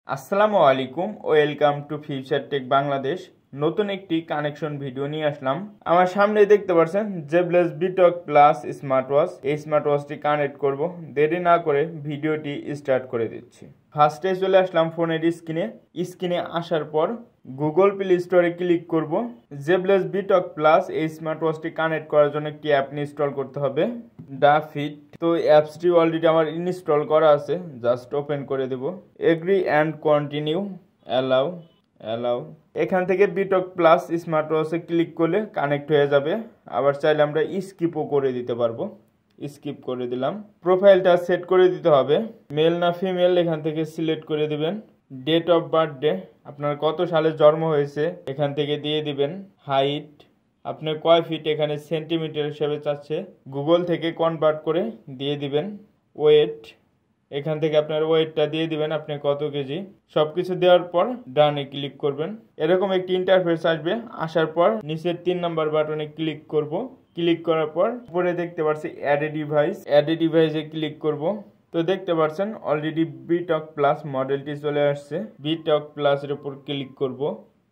আসসালামু আলাইকুম, welcome to future tech Bangladesh. নতুন একটি কানেকশন ভিডিও নিয়ে আসলাম। আমার সামনে দেখতে পাচ্ছেন Zeblaze Btalk plus smart watch. এই স্মার্ট ওয়াচটি কানেক্ট করব। দেরি না করে ভিডিওটি স্টার্ট করে দিচ্ছি। ফার্স্টে চলে আসলাম ফোনের স্ক্রিনে আসার পর গুগল প্লে স্টোরে ক্লিক করব। জেবলেস বিটক প্লাস এই স্মার্ট ওয়াচটি কানেক্ট করার জন্য একটি অ্যাপ ইনস্টল করতে হবে, ফিট। তো অ্যাপসটি অলরেডি আমার ইনস্টল করা আছে, জাস্ট ওপেন করে দেব। Agree and continue, allow. এখান থেকে বিটক প্লাস স্মার্ট ওয়াচে ক্লিক করলে কানেক্ট হয়ে যাবে। আবার চাইলে আমরা স্কিপও করে দিতে পারবো। স্কিপ করে দিলাম। প্রোফাইলটা সেট করে দিতে হবে, মেল না ফিমেল এখান থেকে সিলেক্ট করে দিবেন। ডেট অফ বার্থডে, আপনার কত সালে জন্ম হয়েছে এখান থেকে দিয়ে দিবেন। হাইট, আপনি কয় ফিট এখানে সেন্টিমিটার হিসেবে চাচ্ছে, গুগল থেকে কনভার্ট করে দিয়ে দিবেন। ওয়েট, এখান থেকে আপনার ওয়েটটা দিয়ে দিবেন, আপনি কত কেজি। সবকিছু দেওয়ার পর ডানে ক্লিক করবেন। এরকম একটি ইন্টারফেস আসবে। আসার পর নিচের 3 নম্বর বাটনে ক্লিক করব। ক্লিক করার পর উপরে দেখতে পাচ্ছি অ্যাড এ ডিভাইসে ক্লিক করব। তো দেখতে পাচ্ছেন অলরেডি বিটক প্লাস মডেলটি চলে আসছে। বিটক প্লাসের উপর ক্লিক করব,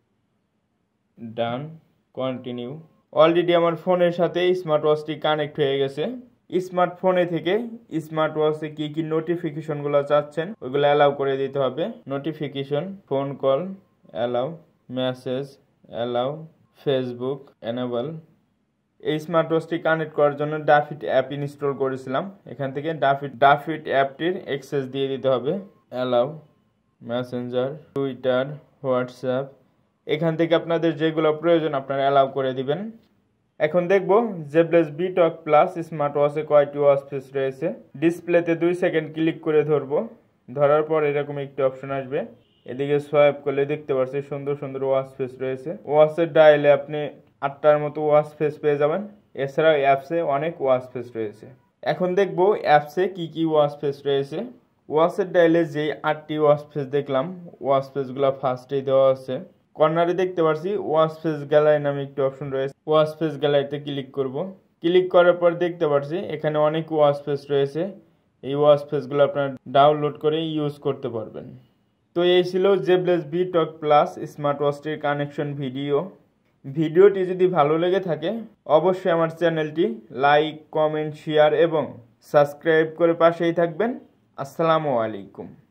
ডান, কন্টিনিউ। অলরেডি আমার ফোনের সাথে স্মার্ট ওয়াচটি কানেক্ট হয়ে গেছে। স্মার্টফোনে থেকে স্মার্ট ওয়াচে কি কি নোটিফিকেশনগুলো চাচ্ছেন ওইগুলো অ্যালাউ করে দিতে হবে। Notification, phone call allow, message allow, Facebook enable. এই স্মার্ট ওয়াচটি কানেক্ট করার জন্য ডাফিট অ্যাপ ইনস্টল করেছিলাম। এখান থেকে ডাফিট অ্যাপটির অ্যাক্সেস দিয়ে দিতে হবে। অ্যালাউ, মেসেঞ্জার, টুইটার, হোয়াটসঅ্যাপ, এখান থেকে আপনাদের যেগুলো প্রয়োজন আপনারা অ্যালাউ করে দিবেন। এখন দেখব জেবলেস বিটক প্লাস স্মার্ট ওয়াচে কয়টি ওয়াচ ফেস রয়েছে। ডিসপ্লেতে 2 সেকেন্ড ক্লিক করে ধরবো। ধরার পর এরকম একটি অপশন আসবে। এদিকে সোয়াইপ করলে দেখতে পাচ্ছি সুন্দর সুন্দর ওয়াচ ফেস রয়েছে। ওয়াচের ডায়ালে আপনি 8টার মতো ওয়াচ ফেস পেয়ে যাবেন। এছাড়াও অ্যাপসে অনেক ওয়াচ ফেস রয়েছে। এখন দেখব অ্যাপসে কি কি ওয়াচ ফেস রয়েছে। ওয়াচের ডায়ালে যে 8টি ওয়াচ ফেস দেখলাম, ওয়াচ ফেসগুলো ফার্স্টেই দেওয়া আছে। কর্নারে দেখতে পাচ্ছি ওয়াচ ফেস গ্যালারি নামে একটি অপশন রয়েছে। ওয়াচ ফেস গ্যালারিতে ক্লিক করব। ক্লিক করার পর দেখতে পাচ্ছি এখানে অনেক ওয়াচ ফেস রয়েছে। এই ওয়াচ ফেসগুলো আপনারা ডাউনলোড করে ইউজ করতে পারবেন। তো এই ছিল জেবলেস বিটক প্লাস স্মার্ট ওয়াচটির কানেকশন ভিডিওটি যদি ভালো লেগে থাকে অবশ্যই আমার চ্যানেলটি লাইক, কমেন্ট, শেয়ার এবং সাবস্ক্রাইব করে পাশেই থাকবেন। আসসালামু আলাইকুম।